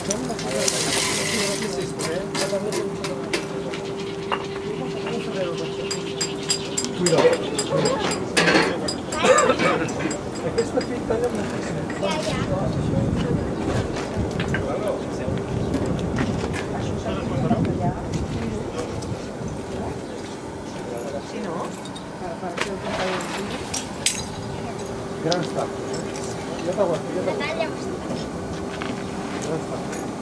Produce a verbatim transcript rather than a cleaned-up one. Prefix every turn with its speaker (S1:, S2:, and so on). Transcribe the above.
S1: Aquesta pinta ja moltíssim.
S2: Ja, ja.
S3: Si no, per fer el company.
S1: Gran estat. Ja t'aguanto, ja t'aguanto.
S2: Talla.
S1: Gran estat.